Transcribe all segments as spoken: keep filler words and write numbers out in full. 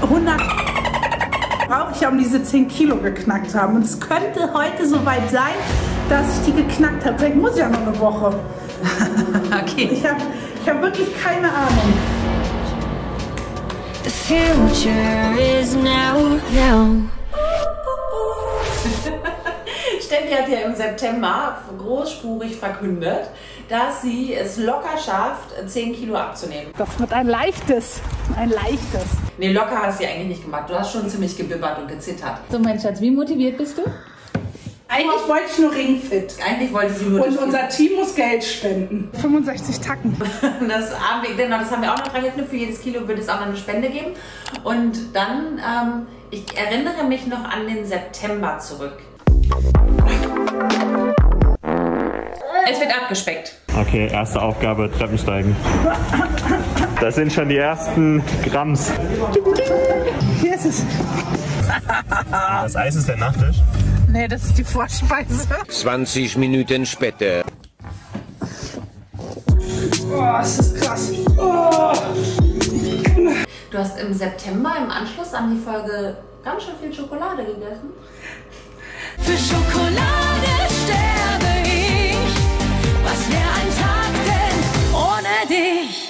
hundert brauche ich ja, um diese zehn Kilo geknackt zu haben. Und es könnte heute soweit sein, dass ich die geknackt habe. Vielleicht muss ich ja noch eine Woche. Okay. Ich habe ich hab wirklich keine Ahnung. The future is now, now. Steffi hat ja im September großspurig verkündet, dass sie es locker schafft, zehn Kilo abzunehmen. Das wird ein leichtes, ein leichtes. Nee, locker hast du ja eigentlich nicht gemacht. Du hast schon ziemlich gebibbert und gezittert. So, mein Schatz, wie motiviert bist du? Eigentlich wollte ich nur ringfit. Eigentlich wollte sie nur... Und unser Team muss Geld spenden. fünfundsechzig Tacken. Das haben wir, genau, das haben wir auch noch dran geknüpft. Für jedes Kilo wird es auch noch eine Spende geben. Und dann, ähm, ich erinnere mich noch an den September zurück. Es wird abgespeckt. Okay, erste Aufgabe, Treppensteigen. Das sind schon die ersten Gramms. Hier ist es. Das Eis ist der Nachtisch? Nee, das ist die Vorspeise. zwanzig Minuten später. Oh, das ist krass. Oh. Du hast im September im Anschluss an die Folge ganz schön viel Schokolade gegessen. Für Schokolade sterbe ich. Was wäre ein Tag denn ohne dich?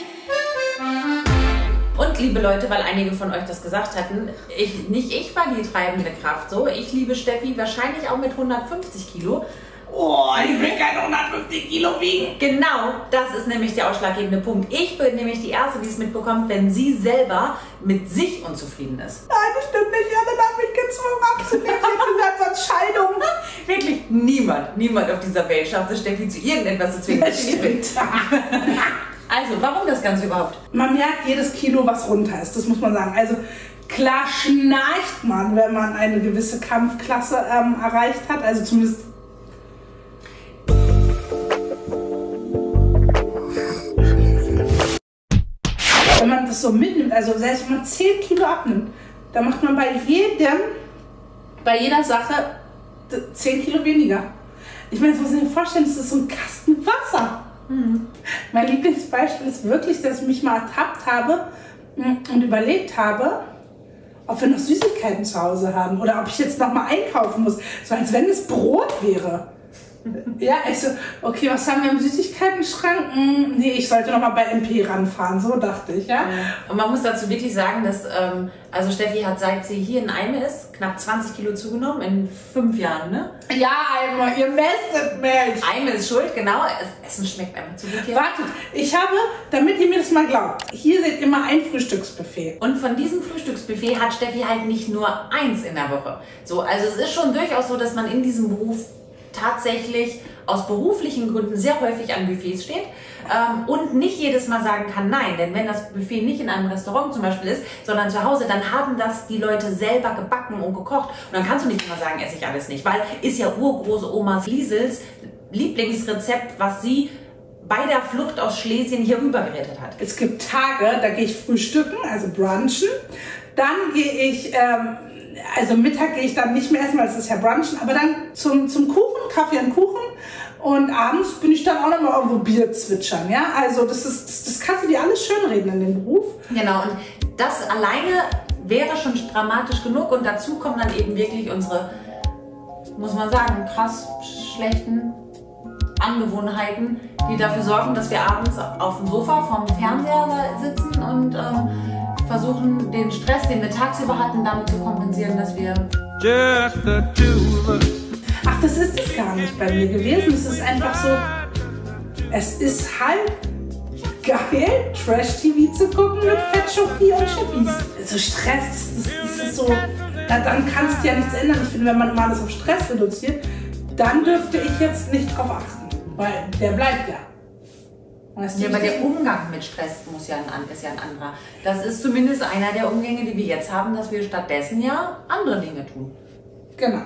Und liebe Leute, weil einige von euch das gesagt hatten, ich, nicht ich war die treibende Kraft so. Ich liebe Steffi wahrscheinlich auch mit hundertfünfzig Kilo. Oh, ich will keine hundertfünfzig Kilo wiegen. Genau, das ist nämlich der ausschlaggebende Punkt. Ich bin nämlich die Erste, die es mitbekommt, wenn sie selber mit sich unzufrieden ist. Nein, das stimmt nicht. Ich habe damit gezwungen abzunehmen. Ich gesagt, sonst Scheidung. Wirklich niemand, niemand auf dieser Welt schafft es, Steffi zu irgendetwas zu zwingen. Das stimmt. Also, warum das Ganze überhaupt? Man merkt jedes Kilo, was runter ist. Das muss man sagen. Also klar schnarcht man, wenn man eine gewisse Kampfklasse ähm, erreicht hat. Also zumindest... Wenn man das so mitnimmt, also selbst wenn man zehn Kilo abnimmt, dann macht man bei jedem, bei jeder Sache zehn Kilo weniger. Ich meine, das muss ich mir vorstellen, das ist so ein Kasten Wasser. Mhm. Mein Lieblingsbeispiel ist wirklich, dass ich mich mal ertappt habe und überlegt habe, ob wir noch Süßigkeiten zu Hause haben oder ob ich jetzt noch mal einkaufen muss, so als wenn es Brot wäre. Ja, ich so, okay, was haben wir im Süßigkeiten-Schrank? Hm, nee, ich sollte noch mal bei M P ranfahren, so dachte ich, ja. Und man muss dazu wirklich sagen, dass, ähm, also Steffi hat, seit sie hier in Eime ist, knapp zwanzig Kilo zugenommen in fünf Jahren, ne? Ja, Eime, ihr mästet mich. Eime ist schuld, genau. Essen schmeckt einfach zu gut hier. Wartet, ich habe, damit ihr mir das mal glaubt, hier seht immer ein Frühstücksbuffet. Und von diesem Frühstücksbuffet hat Steffi halt nicht nur eins in der Woche. So, also es ist schon durchaus so, dass man in diesem Beruf tatsächlich aus beruflichen Gründen sehr häufig an Buffets steht ähm, und nicht jedes Mal sagen kann, nein, denn wenn das Buffet nicht in einem Restaurant zum Beispiel ist, sondern zu Hause, dann haben das die Leute selber gebacken und gekocht und dann kannst du nicht immer sagen, esse ich alles nicht, weil ist ja Urgroße Omas Liesels Lieblingsrezept, was sie bei der Flucht aus Schlesien hier rüber gerettet hat. Es gibt Tage, da gehe ich frühstücken, also brunchen, dann gehe ich... Ähm, Also Mittag gehe ich dann nicht mehr essen, weil es ist ja Brunchen, aber dann zum, zum Kuchen, Kaffee und Kuchen und abends bin ich dann auch noch mal irgendwo Bier zwitschern, ja, also das ist, das, das kannst du dir alles schönreden in dem Beruf. Genau, und das alleine wäre schon dramatisch genug und dazu kommen dann eben wirklich unsere, muss man sagen, krass schlechten Angewohnheiten, die dafür sorgen, dass wir abends auf dem Sofa vorm Fernseher sitzen und ähm, versuchen, den Stress, den wir tagsüber hatten, damit zu kompensieren, dass wir... Just the two of us. Ach, das ist es gar nicht bei mir gewesen. Es ist einfach so, es ist halt geil, Trash-T V zu gucken mit Fettschoki und Chippis. So Stress, das, das ist so, na, dann kannst du ja nichts ändern. Ich finde, wenn man mal alles auf Stress reduziert, dann dürfte ich jetzt nicht drauf achten, weil der bleibt ja. Weißt du, ja, aber der Umgang mit Stress muss ja ein, ist ja ein anderer. Das ist zumindest einer der Umgänge, die wir jetzt haben, dass wir stattdessen ja andere Dinge tun. Genau.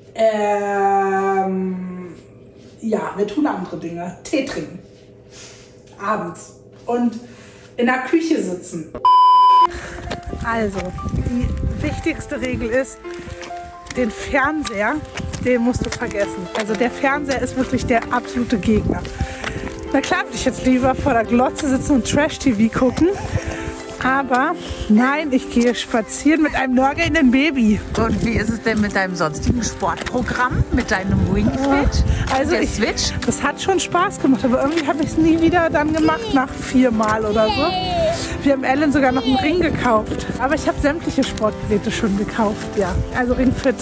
Ähm, ja, wir tun andere Dinge. Tee trinken. Abends. Und in der Küche sitzen. Also, die wichtigste Regel ist, den Fernseher, den musst du vergessen. Also der Fernseher ist wirklich der absolute Gegner. Na klar würde ich jetzt lieber vor der Glotze sitzen und Trash-T V gucken, Aber nein, ich gehe spazieren mit einem nörgelnden Baby. Und wie ist es denn mit deinem sonstigen Sportprogramm, mit deinem Wingfit? Also der ich, Switch? das hat schon Spaß gemacht, aber irgendwie habe ich es nie wieder dann gemacht, nach viermal oder so. Wir haben Ellen sogar noch einen Ring gekauft. Aber ich habe sämtliche Sportgeräte schon gekauft, ja. Also Ringfit.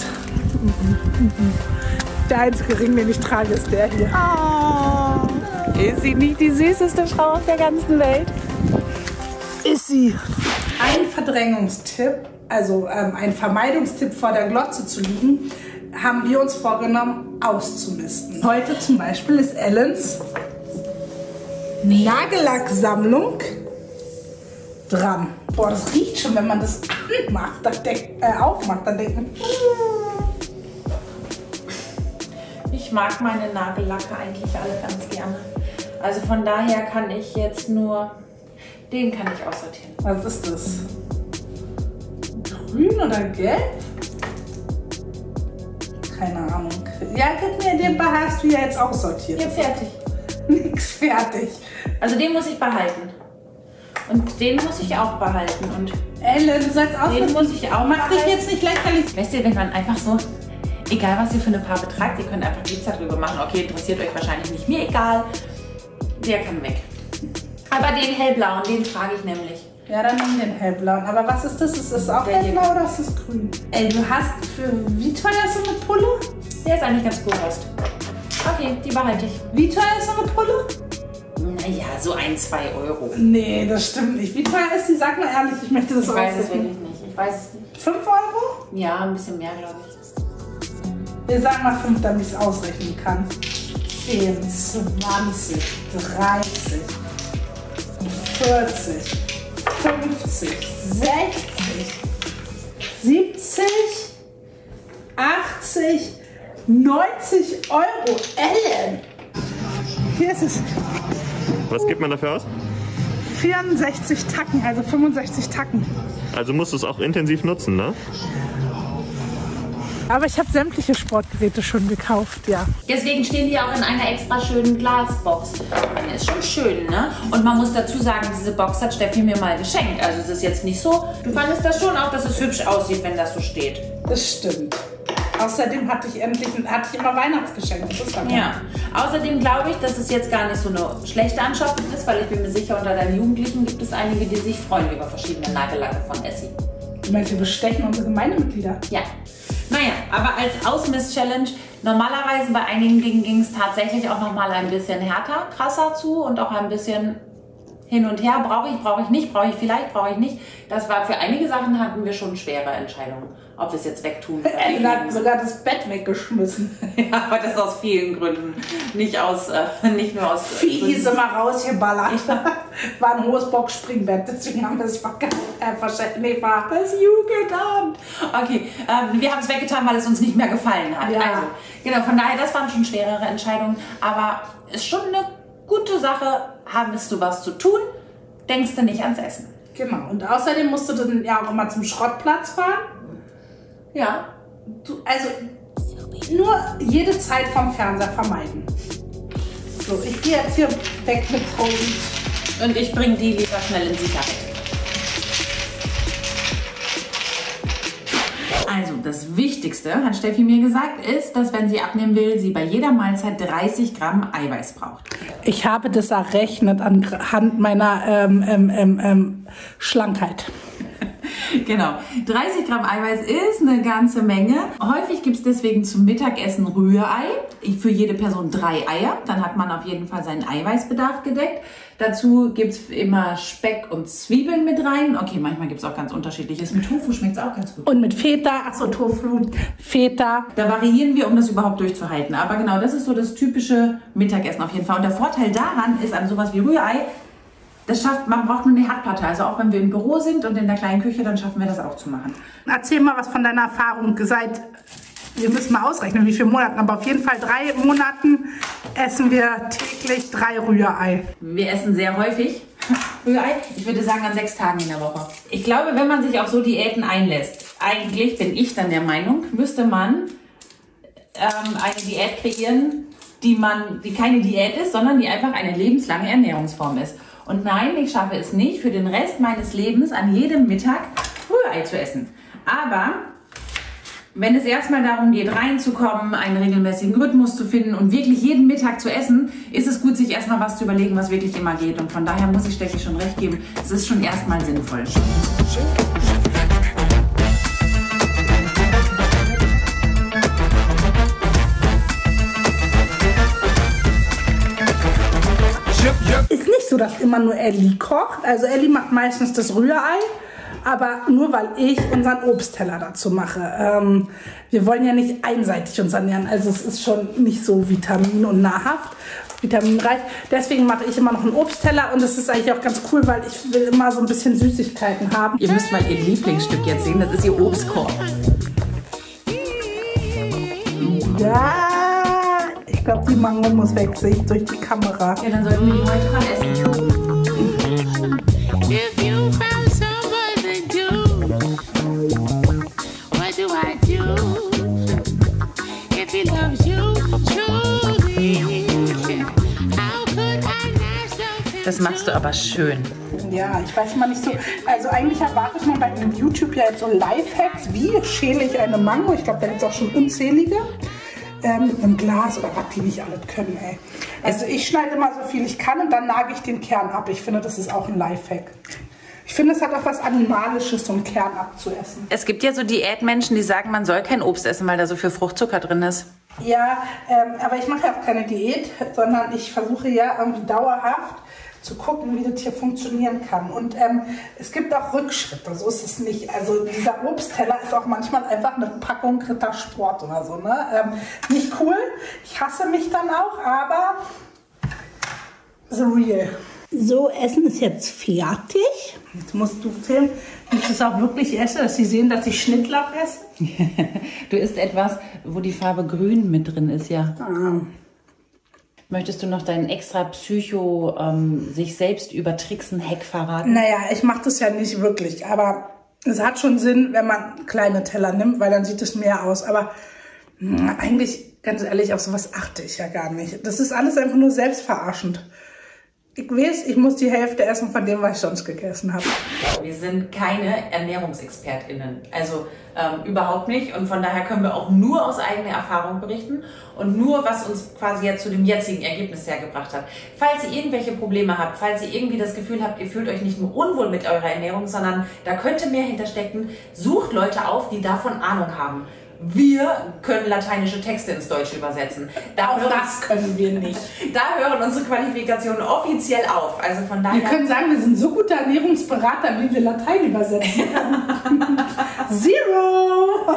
Der einzige Ring, den ich trage, ist der hier. Oh, ist sie nicht die süßeste Frau auf der ganzen Welt? Ist sie. Ein Verdrängungstipp, also ähm, ein Vermeidungstipp vor der Glotze zu liegen, haben wir uns vorgenommen auszumisten. Heute zum Beispiel ist Ellens Nagellacksammlung dran. Boah, das riecht schon, wenn man das anmacht, dann denk, äh, aufmacht, dann denkt man, ich mag meine Nagellacke eigentlich alle ganz gerne. Also von daher kann ich jetzt nur, den kann ich aussortieren. was ist das? Grün oder gelb? Keine Ahnung. Ja, gib mir den Behaar, hast du ja jetzt aussortiert. Ja, fertig. Nix fertig. Also den muss ich behalten. Und den muss ich auch behalten. Und Ellen, du sollst auch den muss ich auch Mach dich behalten. jetzt nicht lächerlich. Weißt du, wenn man einfach so, egal was ihr für eine Farbe tragt, ihr könnt einfach Glitzer drüber machen. Okay, interessiert euch wahrscheinlich nicht, mir egal. Der kann weg. Aber den hellblauen, den trage ich nämlich. Ja, dann nimm den hellblauen. Aber was ist das? Ist das auch Der hellblau oder ist das grün? Ey, du hast für... Wie teuer ist so eine Pulle? Der ist eigentlich ganz cool aus. Okay, die behalte ich. Wie teuer ist so eine Pulle? Naja, so ein, zwei Euro. Nee, das stimmt nicht. Wie teuer ist die? Sag mal ehrlich, ich möchte das Ich weiß es ausrechnen. wirklich nicht. Ich weiß es nicht. fünf Euro? Ja, ein bisschen mehr, glaube ich. Wir sagen mal fünf, damit ich es ausrechnen kann. zehn, zwanzig, dreißig, vierzig, fünfzig, sechzig, siebzig, achtzig, neunzig Euro. Ellen! Hier ist es. Was gibt man dafür aus? vierundsechzig Tacken, also fünfundsechzig Tacken. Also musst du es auch intensiv nutzen, ne? Aber ich habe sämtliche Sportgeräte schon gekauft, ja. Deswegen stehen die auch in einer extra schönen Glasbox. Das ist schon schön, ne? Und man muss dazu sagen, diese Box hat Steffi mir mal geschenkt. Also es ist jetzt nicht so, du fandest das schon auch, dass es hübsch aussieht, wenn das so steht. Das stimmt. Außerdem hatte ich endlich hatte ich immer Weihnachtsgeschenke. Das war Ja. Außerdem glaube ich, dass es jetzt gar nicht so eine schlechte Anschaffung ist, weil ich bin mir sicher, unter deinen Jugendlichen gibt es einige, die sich freuen über verschiedene Nagellacke von Essie. Du meinst, wir bestechen unsere Gemeindemitglieder? Ja. Naja, aber als Ausmiss-Challenge, normalerweise bei einigen Dingen ging es tatsächlich auch nochmal ein bisschen härter, krasser zu und auch ein bisschen hin und her. Brauche ich, brauche ich nicht, brauche ich vielleicht, brauche ich nicht. Das war für einige Sachen hatten wir schon schwere Entscheidungen, ob wir es jetzt wegtun oder Ellen nicht. hat sogar das Bett weggeschmissen. Ja, aber das aus vielen Gründen. Nicht aus, äh, nicht nur aus Vieh ist immer rausgeballert. War ein hohes Boxspringbett, deswegen haben wir es verkauft. Äh, verschenkt. Nee, war das Jugendamt. Okay, ähm, wir haben es weggetan, weil es uns nicht mehr gefallen hat. Ja. Also, genau, von daher, das waren schon schwerere Entscheidungen. Aber ist schon eine gute Sache. Hast du was zu tun, denkst du nicht ans Essen. Genau. Und außerdem musst du dann ja auch immer zum Schrottplatz fahren. Ja. Du, also nur jede Zeit vom Fernseher vermeiden. So, ich gehe jetzt hier weg mit Rosen. Und ich bringe die lieber schnell in Sicherheit. Also das Wichtigste, hat Steffi mir gesagt, ist, dass wenn sie abnehmen will, sie bei jeder Mahlzeit dreißig Gramm Eiweiß braucht. Ich habe das errechnet anhand meiner ähm, ähm, ähm, ähm, Schlankheit. Genau, dreißig Gramm Eiweiß ist eine ganze Menge. Häufig gibt es deswegen zum Mittagessen Rührei. Für jede Person drei Eier. Dann hat man auf jeden Fall seinen Eiweißbedarf gedeckt. Dazu gibt es immer Speck und Zwiebeln mit rein. Okay, manchmal gibt es auch ganz unterschiedliches. Mit Tofu schmeckt es auch ganz gut. Und mit Feta, achso, Tofu, Feta. Da variieren wir, um das überhaupt durchzuhalten. Aber genau, das ist so das typische Mittagessen auf jeden Fall. Und der Vorteil daran ist an sowas wie Rührei, das schafft, man braucht nur eine Herdplatte. Also auch wenn wir im Büro sind und in der kleinen Küche, dann schaffen wir das auch zu machen. Erzähl mal was von deiner Erfahrung. Seit, wir müssen mal ausrechnen, wie viele Monaten, aber auf jeden Fall drei Monaten essen wir täglich drei Rührei. Wir essen sehr häufig Rührei. Ich würde sagen an sechs Tagen in der Woche. Ich glaube, wenn man sich auf so Diäten einlässt, eigentlich bin ich dann der Meinung, müsste man ähm, eine Diät kreieren, die man, die keine Diät ist, sondern die einfach eine lebenslange Ernährungsform ist. Und nein, ich schaffe es nicht, für den Rest meines Lebens an jedem Mittag Rührei zu essen. Aber wenn es erstmal darum geht, reinzukommen, einen regelmäßigen Rhythmus zu finden und wirklich jeden Mittag zu essen, ist es gut, sich erstmal was zu überlegen, was wirklich immer geht. Und von daher muss ich Steffi schon recht geben, es ist schon erstmal sinnvoll. Ist nicht so, dass immer nur Ellie kocht. Also Ellie macht meistens das Rührei, aber nur weil ich unseren Obstteller dazu mache. Ähm, wir wollen ja nicht einseitig uns ernähren. Also es ist schon nicht so vitamin- und nahrhaft, vitaminreich. Deswegen mache ich immer noch einen Obstteller und das ist eigentlich auch ganz cool, weil ich will immer so ein bisschen Süßigkeiten haben. Ihr müsst mal ihr Lieblingsstück jetzt sehen, das ist ihr Obstkorb. Ja, ich glaube, die Mango muss weg, sehe ich durch die Kamera. Ja, dann sollten wir die heute dran essen. If you found someone to do, what do I do? If he loves you truly, how could I not love him? Das machst du aber schön. Ja, ich weiß mal nicht so. Also eigentlich erwartet man bei YouTube ja jetzt so Lifehacks. Wie schäle ich eine Mango? Ich glaube, da gibt es auch schon unzählige. Ähm, mit einem Glas oder was die nicht alles können, ey. Also ich schneide immer so viel ich kann und dann nage ich den Kern ab. Ich finde, das ist auch ein Lifehack. Ich finde, es hat auch was Animalisches, so einen Kern abzuessen. Es gibt ja so Diätmenschen, die sagen, man soll kein Obst essen, weil da so viel Fruchtzucker drin ist. Ja, ähm, aber ich mache ja auch keine Diät, sondern ich versuche ja irgendwie dauerhaft zu gucken, wie das hier funktionieren kann. Und ähm, es gibt auch Rückschritte, so ist es nicht. Also dieser Obstteller ist auch manchmal einfach eine Packung Rittersport oder so. Ne? Ähm, nicht cool, ich hasse mich dann auch, aber the real. So, Essen ist jetzt fertig. Jetzt musst du filmen, dass ich es auch wirklich esse, dass sie sehen, dass ich Schnittlauch esse. Du isst etwas, wo die Farbe grün mit drin ist, ja. Ah. Möchtest du noch deinen extra Psycho, ähm, sich selbst übertricksen Hack verraten? Naja, ich mache das ja nicht wirklich, aber es hat schon Sinn, wenn man kleine Teller nimmt, weil dann sieht es mehr aus. Aber mh, eigentlich, ganz ehrlich, auf sowas achte ich ja gar nicht. Das ist alles einfach nur selbstverarschend. Ich weiß, ich muss die Hälfte essen von dem, was ich sonst gegessen habe. Wir sind keine ErnährungsexpertInnen, also ähm, überhaupt nicht. Und von daher können wir auch nur aus eigener Erfahrung berichten und nur, was uns quasi jetzt zu dem jetzigen Ergebnis hergebracht hat. Falls ihr irgendwelche Probleme habt, falls ihr irgendwie das Gefühl habt, ihr fühlt euch nicht nur unwohl mit eurer Ernährung, sondern da könnte mehr hinterstecken, sucht Leute auf, die davon Ahnung haben. Wir können lateinische Texte ins Deutsche übersetzen. Da Auch hören, das können wir nicht. Da hören unsere Qualifikationen offiziell auf. Also von daher. Wir können sagen, wir sind so gute Ernährungsberater, wie wir Latein übersetzen können. Zero!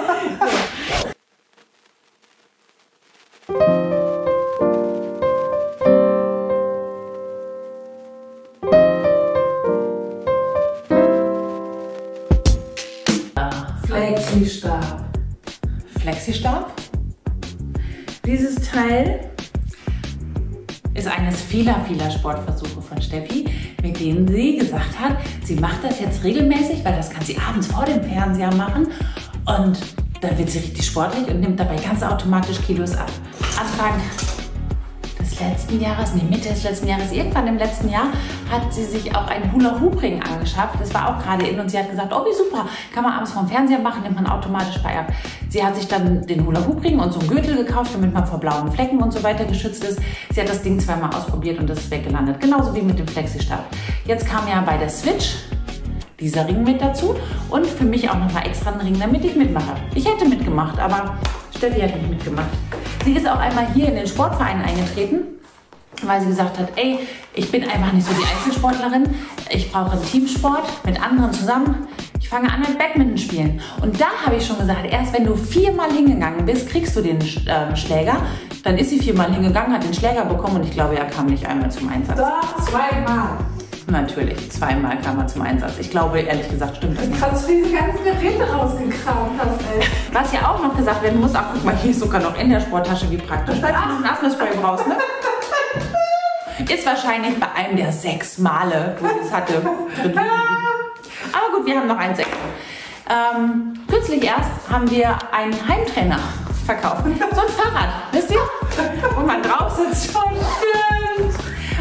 Flexistab. Flexistab. Dieses Teil ist eines vieler, vieler Sportversuche von Steffi, mit denen sie gesagt hat, sie macht das jetzt regelmäßig, weil das kann sie abends vor dem Fernseher machen und dann wird sie richtig sportlich und nimmt dabei ganz automatisch Kilos ab. Anfang des letzten Jahres, nee, Mitte des letzten Jahres, irgendwann im letzten Jahr, hat sie sich auch einen Hula-Hoop-Ring angeschafft. Das war auch gerade in und sie hat gesagt, oh wie super, kann man abends vom Fernseher machen, nimmt man automatisch bei ab. Sie hat sich dann den Hula-Hoop-Ring und so einen Gürtel gekauft, damit man vor blauen Flecken und so weiter geschützt ist. Sie hat das Ding zweimal ausprobiert und das ist weggelandet, genauso wie mit dem Flexistab. Jetzt kam ja bei der Switch dieser Ring mit dazu und für mich auch nochmal extra einen Ring, damit ich mitmache. Ich hätte mitgemacht, aber Steffi hat nicht mitgemacht. Sie ist auch einmal hier in den Sportverein eingetreten, weil sie gesagt hat, ey, ich bin einfach nicht so die Einzelsportlerin, ich brauche einen Teamsport mit anderen zusammen. Ich fange an mit Badminton spielen. Und da habe ich schon gesagt, erst wenn du viermal hingegangen bist, kriegst du den äh, Schläger. Dann ist sie viermal hingegangen, hat den Schläger bekommen und ich glaube, er kam nicht einmal zum Einsatz. Doch, zweimal. Natürlich, zweimal kam er zum Einsatz. Ich glaube, ehrlich gesagt, stimmt das nicht. Dass du diese ganzen Geräte rausgekramt hast, ey. Was ja auch noch gesagt werden muss, ach guck mal, hier ist sogar noch in der Sporttasche, wie praktisch. Falls du ein Asthma-Spray brauchst, ne? Ist wahrscheinlich bei einem der sechs Male, wo sie es hatte, drin liegen. Aber gut, wir haben noch ein Sekt. Ähm, kürzlich erst haben wir einen Heimtrainer verkauft. So ein Fahrrad, wisst ihr? Wo man drauf sitzt. Stimmt.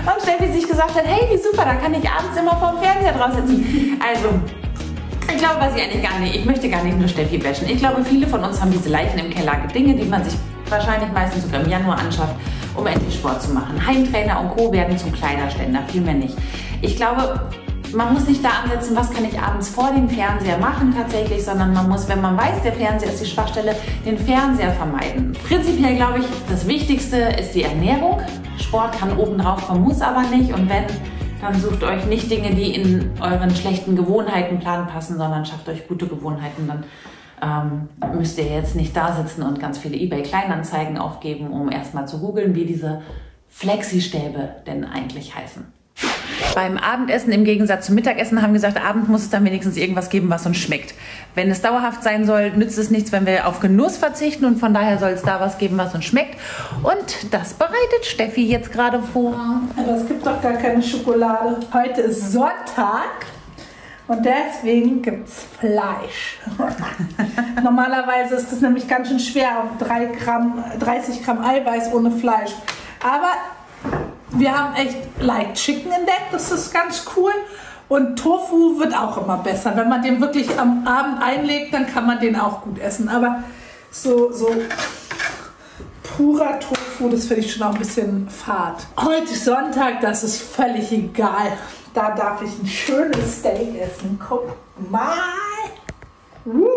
Und Steffi sich gesagt hat, hey, wie super, da kann ich abends immer vorm Fernseher drauf sitzen. Also, ich glaube, was ich eigentlich gar nicht, ich möchte gar nicht nur Steffi bashen. Ich glaube, viele von uns haben diese Leichen im Keller, Dinge, die man sich wahrscheinlich meistens sogar im Januar anschafft, um endlich Sport zu machen. Heimtrainer und Co. werden zum Kleiderständer, vielmehr nicht. Ich glaube, man muss nicht da ansetzen, was kann ich abends vor dem Fernseher machen tatsächlich, sondern man muss, wenn man weiß, der Fernseher ist die Schwachstelle, den Fernseher vermeiden. Prinzipiell glaube ich, das Wichtigste ist die Ernährung. Sport kann oben drauf kommen, muss aber nicht. Und wenn, dann sucht euch nicht Dinge, die in euren schlechten Gewohnheitenplan passen, sondern schafft euch gute Gewohnheiten. Dann ähm, müsst ihr jetzt nicht da sitzen und ganz viele eBay-Kleinanzeigen aufgeben, um erstmal zu googeln, wie diese Flexi-Stäbe denn eigentlich heißen. Beim Abendessen im Gegensatz zum Mittagessen haben wir gesagt, abends muss es dann wenigstens irgendwas geben, was uns schmeckt. Wenn es dauerhaft sein soll, nützt es nichts, wenn wir auf Genuss verzichten, und von daher soll es da was geben, was uns schmeckt. Und das bereitet Steffi jetzt gerade vor. Aber es gibt doch gar keine Schokolade. Heute ist Sonntag und deswegen gibt es Fleisch. Normalerweise ist es nämlich ganz schön schwer auf drei Gramm, dreißig Gramm Eiweiß ohne Fleisch. Aber wir haben echt Light Chicken entdeckt, das ist ganz cool. Und Tofu wird auch immer besser. Wenn man den wirklich am Abend einlegt, dann kann man den auch gut essen. Aber so, so purer Tofu, das finde ich schon auch ein bisschen fad. Heute ist Sonntag, das ist völlig egal. Da darf ich ein schönes Steak essen. Guck mal. Uh.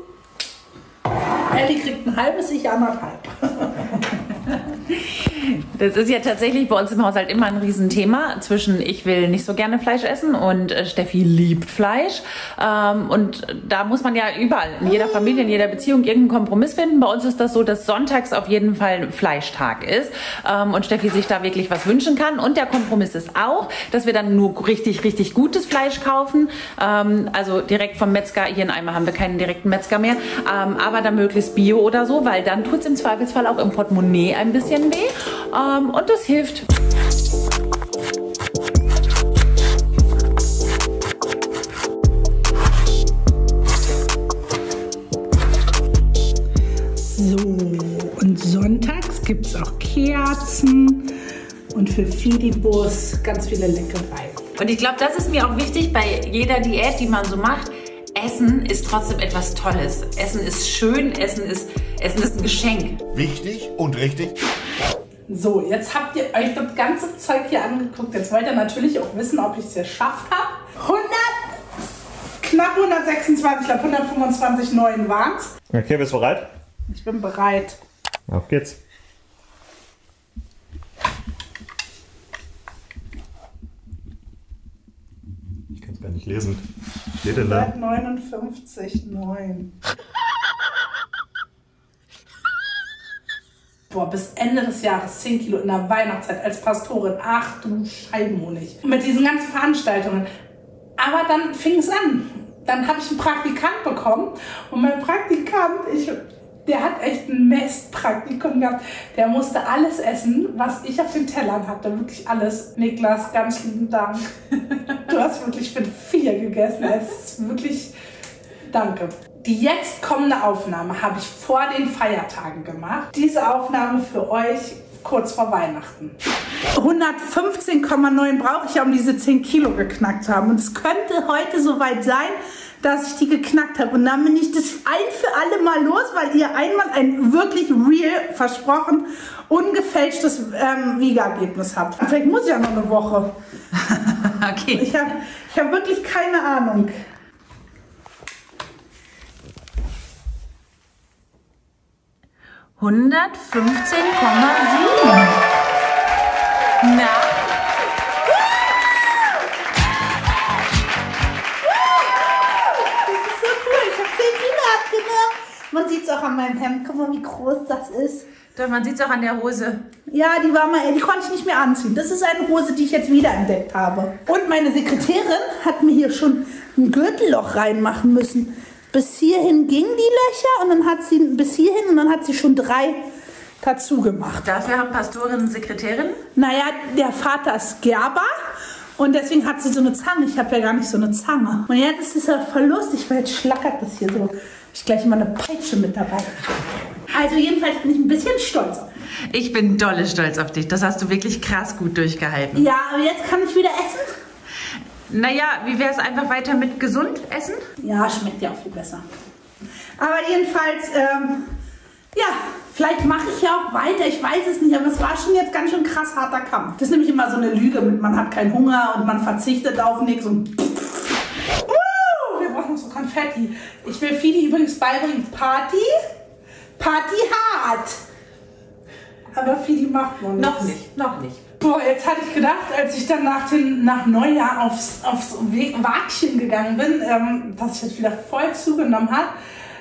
Ellie kriegt ein halbes, ich anderthalb. Das ist ja tatsächlich bei uns im Haushalt immer ein Riesenthema zwischen ich will nicht so gerne Fleisch essen und äh, Steffi liebt Fleisch. Ähm, und da muss man ja überall, in jeder Familie, in jeder Beziehung irgendeinen Kompromiss finden. Bei uns ist das so, dass sonntags auf jeden Fall Fleischtag ist ähm, und Steffi sich da wirklich was wünschen kann. Und der Kompromiss ist auch, dass wir dann nur richtig, richtig gutes Fleisch kaufen. Ähm, also direkt vom Metzger. Hier in Eimer haben wir keinen direkten Metzger mehr. Ähm, aber dann möglichst Bio oder so, weil dann tut es im Zweifelsfall auch im Portemonnaie ein bisschen weh. Ähm, und das hilft. So, und sonntags gibt es auch Kerzen und für Fidibus ganz viele Leckereien. Und ich glaube, das ist mir auch wichtig bei jeder Diät, die man so macht. Essen ist trotzdem etwas Tolles. Essen ist schön, Essen ist, Essen ist ein Geschenk. Wichtig und richtig. So, jetzt habt ihr euch das ganze Zeug hier angeguckt. Jetzt wollt ihr natürlich auch wissen, ob ich es geschafft habe. hundert, knapp hundertsechsundzwanzig, ich glaube hundertfünfundzwanzig neun waren es. Okay, bist du bereit? Ich bin bereit. Auf geht's. Ich kann es gar nicht lesen. Steht denn da? hundertneunundfünfzig neun. Boah, bis Ende des Jahres zehn Kilo in der Weihnachtszeit als Pastorin. Ach du Scheibenhonig. Mit diesen ganzen Veranstaltungen. Aber dann fing es an. Dann habe ich einen Praktikant bekommen. Und mein Praktikant, ich, der hat echt ein Mestpraktikum gehabt. Der musste alles essen, was ich auf den Tellern hatte. Wirklich alles. Niklas, ganz lieben Dank. Du hast wirklich für vier gegessen. Es ist wirklich... Danke. Die jetzt kommende Aufnahme habe ich vor den Feiertagen gemacht. Diese Aufnahme für euch kurz vor Weihnachten. hundertfünfzehn Komma neun brauche ich ja, um diese zehn Kilo geknackt zu haben. Und es könnte heute soweit sein, dass ich die geknackt habe. Und dann bin ich das ein für alle Mal los, weil ihr einmal ein wirklich real, versprochen, ungefälschtes ähm, Wiegergebnis habt. Vielleicht muss ich ja noch eine Woche. Okay. Ich habe ich hab wirklich keine Ahnung. hundertfünfzehn Komma sieben. Na? Das ist so cool. Ich habe zehn Kilo abgenommen. Man sieht es auch an meinem Hemd. Guck mal, wie groß das ist. Doch, man sieht es auch an der Hose. Ja, die war mal, die konnte ich nicht mehr anziehen. Das ist eine Hose, die ich jetzt wiederentdeckt habe. Und meine Sekretärin hat mir hier schon ein Gürtelloch reinmachen müssen. Bis hierhin gingen die Löcher und dann hat sie bis hierhin und dann hat sie schon drei dazu gemacht. Dafür haben Pastorinnen Sekretärin? Naja, der Vater ist Gerber und deswegen hat sie so eine Zange. Ich habe ja gar nicht so eine Zange. Und jetzt ist es ja voll lustig, weil jetzt schlackert das hier so. Ich gleich mal eine Peitsche mit dabei. Also jedenfalls bin ich ein bisschen stolz auf mich. Ich bin dolle stolz auf dich. Das hast du wirklich krass gut durchgehalten. Ja, aber jetzt kann ich wieder essen. Naja, wie wäre es einfach weiter mit gesund essen? Ja, schmeckt ja auch viel besser. Aber jedenfalls, ähm, ja, vielleicht mache ich ja auch weiter, ich weiß es nicht, aber es war schon jetzt ganz schön krass harter Kampf. Das ist nämlich immer so eine Lüge mit, man hat keinen Hunger und man verzichtet auf nichts und... Uh, wir brauchen noch so Konfetti. Ich will Fidi übrigens beibringen, Party, Party hart. Aber Fidi macht noch nichts. Noch nicht, noch nicht. Boah, jetzt hatte ich gedacht, als ich dann nach, den, nach Neujahr aufs, aufs Wagchen gegangen bin, ähm, dass ich jetzt wieder voll zugenommen habe.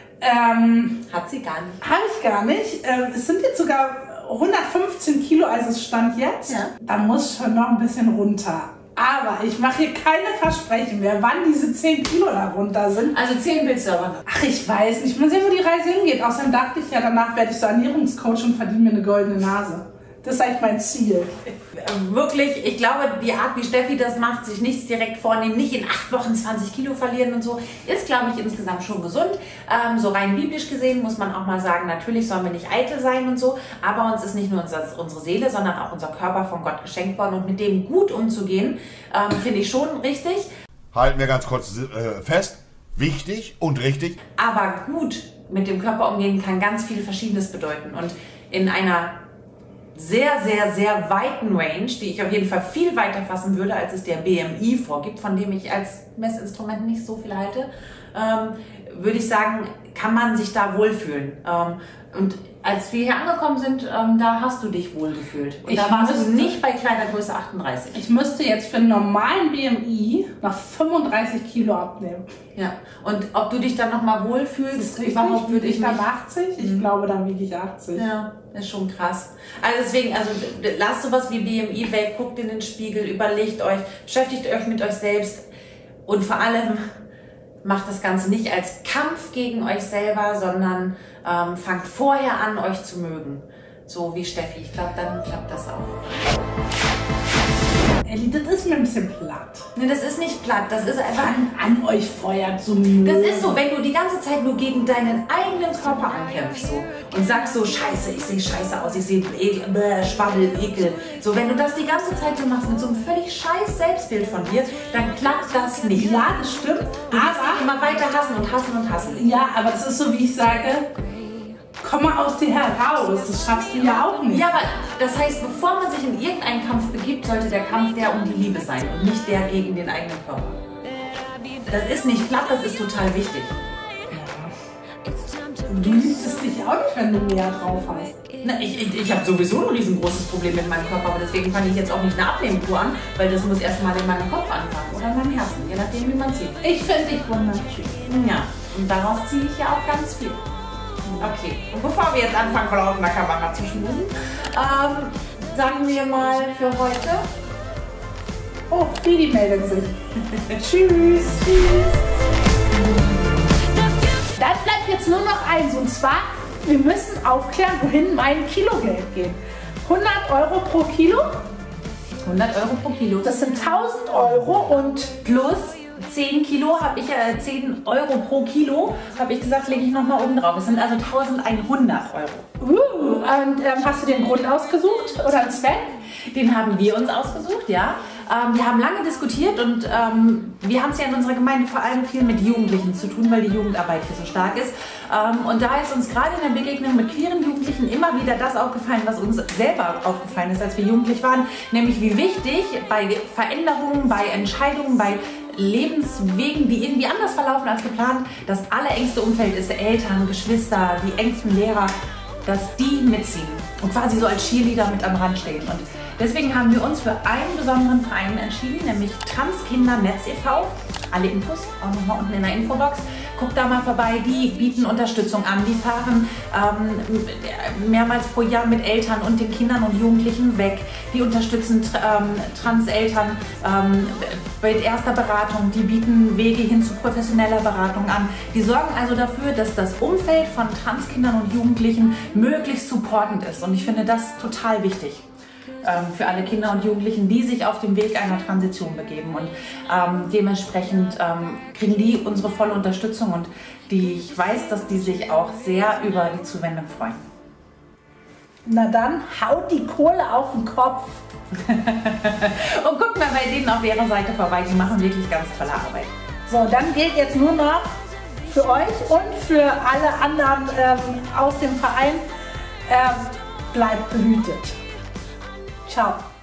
Ähm, Hat sie gar nicht. Habe ich gar nicht. Ähm, es sind jetzt sogar hundertfünfzehn Kilo, also es stand jetzt. Ja. Da muss schon noch ein bisschen runter. Aber ich mache hier keine Versprechen mehr, wann diese zehn Kilo da runter sind. Also zehn willst du aber noch. Ach, ich weiß nicht. Mal sehen, wo die Reise hingeht. Außerdem dachte ich ja, danach werde ich so Ernährungscoach und verdiene mir eine goldene Nase. Das ist eigentlich mein Ziel. Wirklich, ich glaube, die Art, wie Steffi das macht, sich nichts direkt vornehmen, nicht in acht Wochen zwanzig Kilo verlieren und so, ist, glaube ich, insgesamt schon gesund. Ähm, so rein biblisch gesehen muss man auch mal sagen, natürlich sollen wir nicht eitel sein und so, aber uns ist nicht nur unser, unsere Seele, sondern auch unser Körper von Gott geschenkt worden und mit dem gut umzugehen, ähm, finde ich schon richtig. Halten wir ganz kurz äh, fest, wichtig und richtig. Aber gut mit dem Körper umgehen kann ganz viel Verschiedenes bedeuten und in einer sehr, sehr, sehr weiten Range, die ich auf jeden Fall viel weiter fassen würde, als es der B M I vorgibt, von dem ich als Messinstrument nicht so viel halte, ähm, würde ich sagen, kann man sich da wohlfühlen. Ähm, und als wir hier angekommen sind, ähm, da hast du dich wohlgefühlt. Und Ich da warst müsste- du nicht bei Kleidergröße achtunddreißig. Ich müsste jetzt für einen normalen B M I noch fünfunddreißig Kilo abnehmen. Ja. Und ob du dich dann nochmal wohlfühlst, überhaupt würde ich ich dann nicht. achtzig? Ich glaube, dann wiege ich achtzig. Ja, ist schon krass. Also deswegen, also lasst sowas wie B M I weg, guckt in den Spiegel, überlegt euch, beschäftigt euch mit euch selbst und vor allem macht das Ganze nicht als Kampf gegen euch selber, sondern ähm, fangt vorher an, euch zu mögen. So wie Steffi. Ich glaube, dann klappt das auch. Elli, das ist mir ein bisschen platt. Ne, das ist nicht platt, das ist einfach... Fang an, euch Feuer zu mögen. Das ist so, wenn du die ganze Zeit nur gegen deinen eigenen Körper ankämpfst so, und sagst so, scheiße, ich sehe scheiße aus, ich sehe ekel, bäh, Schwabbel, Ekel. So, wenn du das die ganze Zeit so machst mit so einem völlig scheiß Selbstbild von dir, dann klappt das nicht. Ja, das stimmt. Du wirst dich Aber, immer weiter hassen und hassen und hassen. ja, aber das ist so, wie ich sage, komm mal aus dir heraus. Das schaffst du ja auch nicht. Ja, aber das heißt, bevor man sich in irgendeinen Kampf begibt, sollte der Kampf der um die Liebe sein und nicht der gegen den eigenen Körper. Das ist nicht platt, das ist total wichtig. Du liebst es dich auch nicht, wenn du mehr drauf hast. Na, ich ich, ich habe sowieso ein riesengroßes Problem mit meinem Körper, aber deswegen fange ich jetzt auch nicht eine Abnehmkur an, weil das muss erstmal in meinem Kopf anfangen oder in meinem Herzen, je nachdem, wie man sieht. Ich finde dich wunderschön. Ja, und daraus ziehe ich ja auch ganz viel. Okay, und bevor wir jetzt anfangen, vor laufender Kamera zu schmusen, ähm, sagen wir mal für heute. Oh, Fidi meldet sich. Tschüss. Tschüss. Dann bleibt jetzt nur noch eins, und zwar, wir müssen aufklären, wohin mein Kilogeld geht. hundert Euro pro Kilo, hundert Euro pro Kilo. das sind tausend Euro und Plus zehn Kilo habe ich, äh, zehn Euro pro Kilo, habe ich gesagt, lege ich nochmal oben drauf. Es sind also eintausendeinhundert Euro. uh, und ähm, hast du den Grund ausgesucht oder einen Zweck? Den haben wir uns ausgesucht, ja. Ähm, wir haben lange diskutiert und ähm, wir haben es ja in unserer Gemeinde vor allem viel mit Jugendlichen zu tun, weil die Jugendarbeit hier so stark ist. Ähm, und da ist uns gerade in der Begegnung mit queeren Jugendlichen immer wieder das aufgefallen, was uns selber aufgefallen ist, als wir jugendlich waren. Nämlich wie wichtig bei Veränderungen, bei Entscheidungen, bei Lebenswegen, die irgendwie anders verlaufen als geplant, das allerengste Umfeld ist Eltern, Geschwister, die engsten Lehrer, dass die mitziehen und quasi so als Cheerleader mit am Rand stehen. Und deswegen haben wir uns für einen besonderen Verein entschieden, nämlich Transkindernetz e V Alle Infos auch nochmal unten in der Infobox. Guckt da mal vorbei, die bieten Unterstützung an. Die fahren ähm, mehrmals pro Jahr mit Eltern und den Kindern und Jugendlichen weg. Die unterstützen ähm, Transeltern ähm, bei erster Beratung. Die bieten Wege hin zu professioneller Beratung an. Die sorgen also dafür, dass das Umfeld von Transkindern und Jugendlichen möglichst supportend ist. Und ich finde das total wichtig für alle Kinder und Jugendlichen, die sich auf dem Weg einer Transition begeben. Und ähm, dementsprechend ähm, kriegen die unsere volle Unterstützung. Und die ich weiß, dass die sich auch sehr über die Zuwendung freuen. Na dann, haut die Kohle auf den Kopf. Und guckt mal bei denen auf ihrer Seite vorbei, die machen wirklich ganz tolle Arbeit. So, dann gilt jetzt nur noch für euch und für alle anderen ähm, aus dem Verein, ähm, bleibt behütet. Ciao.